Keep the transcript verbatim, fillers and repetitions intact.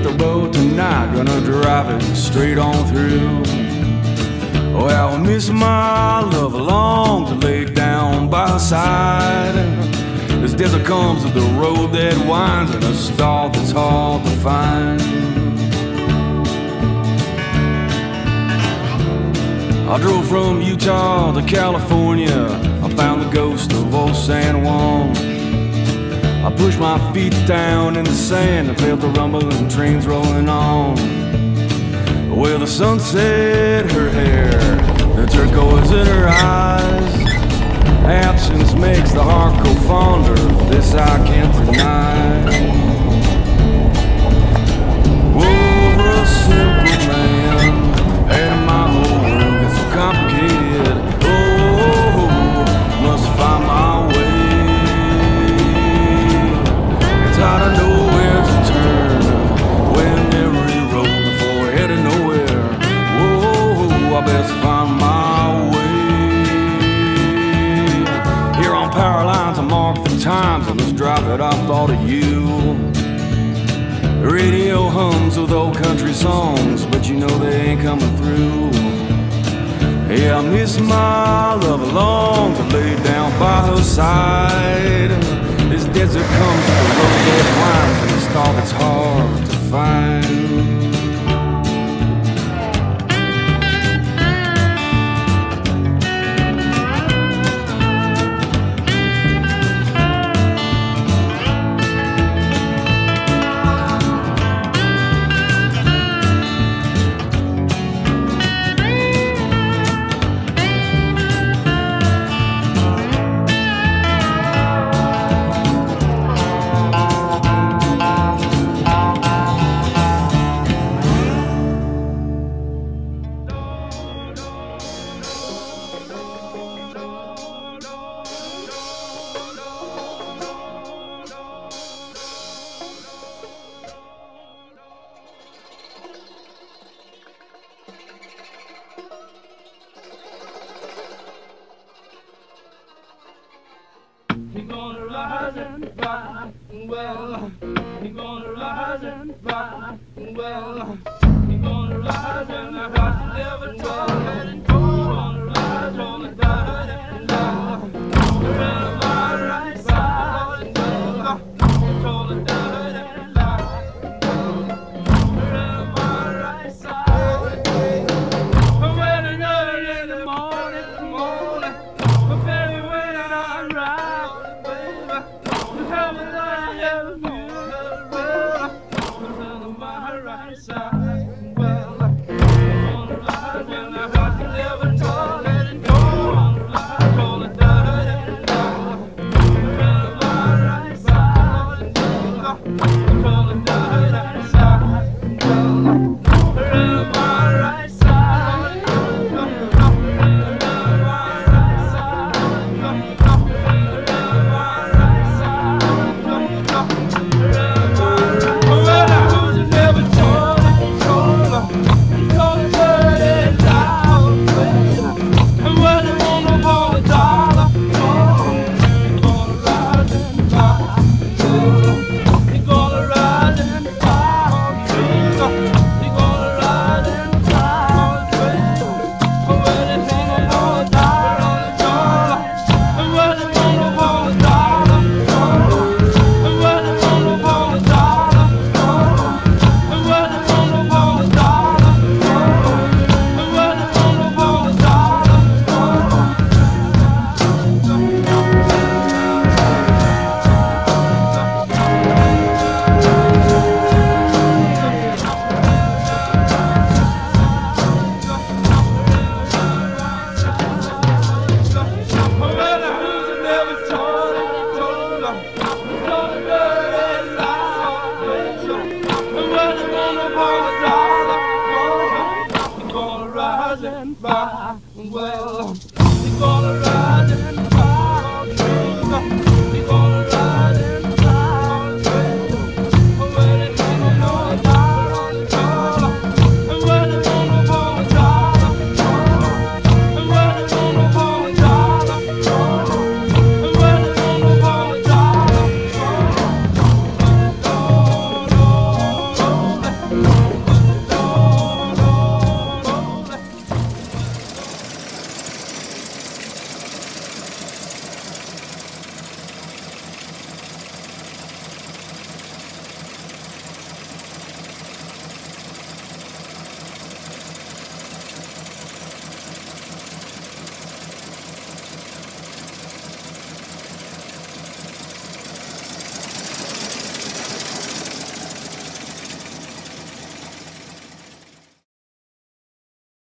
hit the road tonight, gonna drive it straight on through. Well, I miss my love, I long to lay down by her side. This desert comes with the road that winds in a star that's hard to find. I drove from Utah to California, I found the ghost of old San Juan. I pushed my feet down in the sand and felt the rumbling trains rolling on. Well, the sunset, her hair, the turquoise in her eyes. Absence makes the heart grow fonder, this I can't deny. Over a simple man, and my whole world gets so complicated. Oh, must find my way. It's hard to know where to turn when every road before we're headed nowhere. Whoa, I best find my way. Here on power lines, I mark the times and let's drive it. I thought of you. The radio hums with old country songs, but you know they ain't coming through. Yeah, I miss my love, I long to lay down by her side. This desert comes with a road that winds and a star that's hard to find. He's gonna rise and fly, well. He's gonna rise and fly, well. He's gonna rise and fly, never try and go. Gonna rise on the diet and die. Around my right side, well. On the diet and die. Around my right side. When another in the morning, morning. Baby, when I ride. Well